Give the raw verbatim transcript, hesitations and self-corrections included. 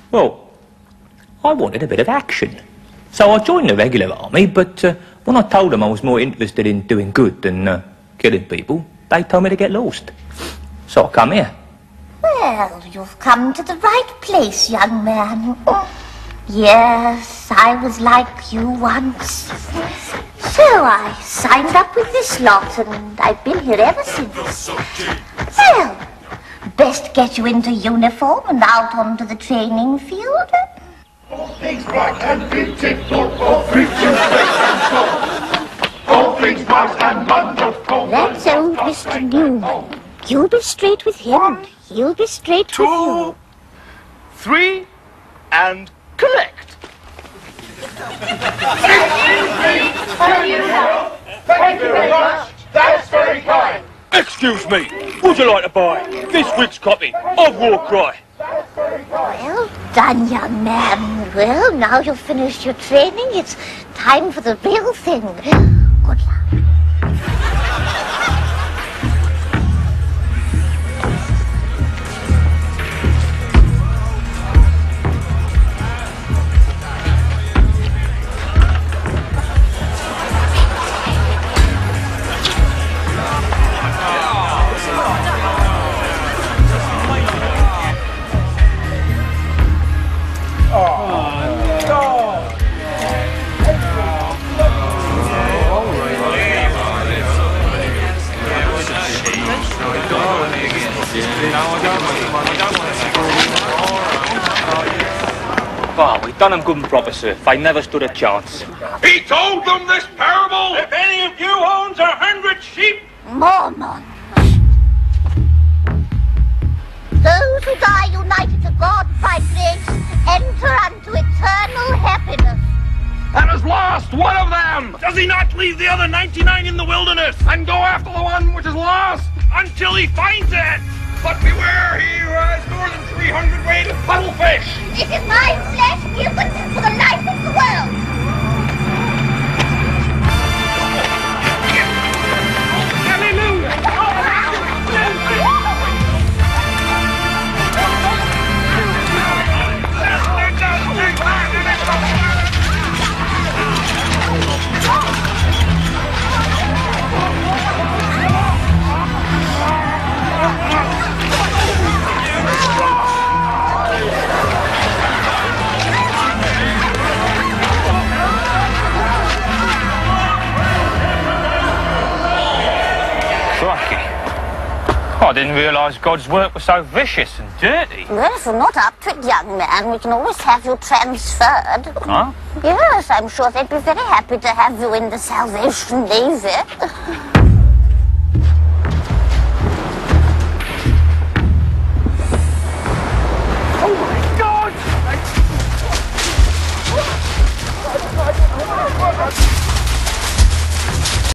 Well, I wanted a bit of action. So I joined the regular army, but uh, when I told them I was more interested in doing good than uh, killing people, they told me to get lost. So I come here. Well, you've come to the right place, young man. Yes, I was like you once. So I signed up with this lot, and I've been here ever since. Well, best get you into uniform and out onto the training field. All things black and beautiful, all creatures straight and tall. All things white and wonderful. That's old Mister Newman. You'll be straight with him, and he'll be straight with you. Two, three, and collect. Thank you very much. That's very kind. Excuse me, would you like to buy this week's copy of War Cry? Well done, young man. Well, now you've finished your training, it's time for the real thing. Good luck. Oh, we done them good and proper, sir. They never stood a chance. He told them this parable. If any of you owns a hundred sheep, Mormon. Those who die united to God by grace enter unto eternal happiness. and has lost one of them. Does he not leave the other ninety-nine in the wilderness and go after the one which is lost until he finds it? But beware he who has more than three hundred weight of cuttlefish. This is my flesh given for the life of the world. I didn't realise God's work was so vicious and dirty. Well, if you're not up to it, young man, we can always have you transferred. Huh? Yes, I'm sure they'd be very happy to have you in the Salvation Navy.